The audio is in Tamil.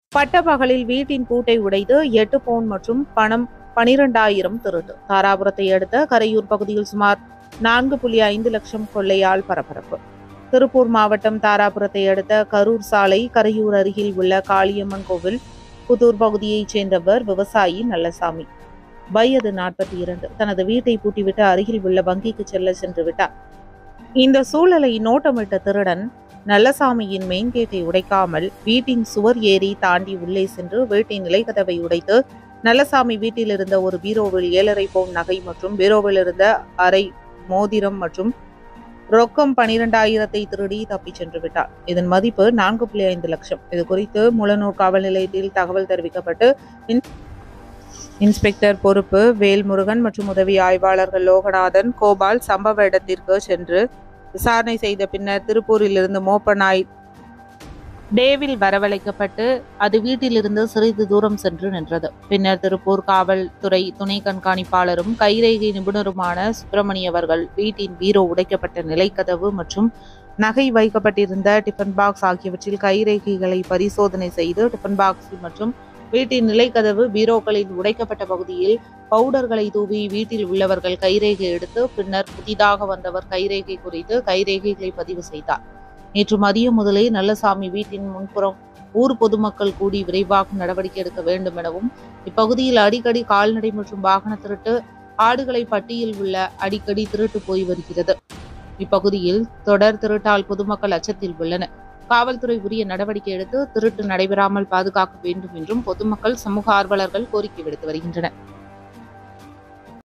பட்டப்பகலில் வீட்டின் பூட்டை உடைத்து 8 பவுன் மற்றும் பணம் 12,000 திருட்டு. தாராபுரத்தை அடுத்த கரையூர் பகுதியில் சுமார் 4.5 லட்சம் கொள்ளையால் பரபரப்பு. திருப்பூர் மாவட்டம் தாராபுரத்தை அடுத்த கரூர் சாலை கரையூர் அருகில் உள்ள காளியம்மன் கோவில் புதூர் பகுதியைச் சேர்ந்தவர் விவசாயி நல்லசாமி, வயது 42. தனது வீட்டை பூட்டிவிட்டு அருகில் உள்ள வங்கிக்கு சென்று விட்டார். இந்த சூழலை நோட்டமிட்ட திருடன் நல்லசாமியின் மெயின் கேட்டை உடைக்காமல் வீட்டின் சுவர் ஏறி தாண்டி உள்ளே சென்று வீட்டின் நிலைக்கதவை உடைத்து நல்லசாமி வீட்டில் இருந்த ஒரு பீரோவில் 7.5 பவுன் நகை மற்றும் பீரோவில் இருந்த அரை மோதிரம் மற்றும் ரொக்கம் 12,000 திருடி தப்பிச் சென்று விட்டார். இதன் மதிப்பு 4.5 லட்சம். இது குறித்து முளனூர் காவல் நிலையத்தில் தகவல் தெரிவிக்கப்பட்டு இன்ஸ்பெக்டர் பொறுப்பு வேல்முருகன் மற்றும் உதவி ஆய்வாளர்கள் லோகநாதன், கோபால் சம்பவ இடத்திற்கு சென்று விசாரணை செய்த பின்னர் திருப்பூரிலிருந்து மோப்ப நாய் டேவில் வரவழைக்கப்பட்டு அது வீட்டிலிருந்து சிறிது தூரம் சென்று நின்றது. பின்னர் திருப்பூர் காவல்துறை துணை கண்காணிப்பாளரும் கைரேகை நிபுணருமான சுப்பிரமணிய அவர்கள் வீட்டின் பீரோ உடைக்கப்பட்ட நிலைக்கதவு மற்றும் நகை வைக்கப்பட்டிருந்த டிஃபன் பாக்ஸ் ஆகியவற்றில் கைரேகைகளை பரிசோதனை செய்து டிஃபன் பாக்ஸ் மற்றும் வீட்டின் நிலைக்கதவு பீரோக்களில் உடைக்கப்பட்ட பகுதியில் பவுடர்களை தூவி வீட்டில் உள்ளவர்கள் கைரேகை எடுத்து பின்னர் புதிதாக வந்தவர் கைரேகை குறித்து கைரேகைகளை பதிவு செய்தார். நேற்று மதியம் முதலே நல்லசாமி வீட்டின் முன்புறம் ஊர் பொதுமக்கள் கூடி விரைவாக நடவடிக்கை எடுக்க வேண்டும் எனவும், இப்பகுதியில் அடிக்கடி கால்நடை மற்றும் வாகன திருட்டு, ஆடுகளை பட்டியில் உள்ள அடிக்கடி திருட்டு போய் வருகிறது. இப்பகுதியில் தொடர் திருட்டால் பொதுமக்கள் அச்சத்தில் உள்ளனர். காவல்துறை உரிய நடவடிக்கை எடுத்து திருட்டு நடைபெறாமல் பாதுகாக்க வேண்டும் என்றும் பொதுமக்கள், சமூக ஆர்வலர்கள் கோரிக்கை விடுத்து வருகின்றனர்.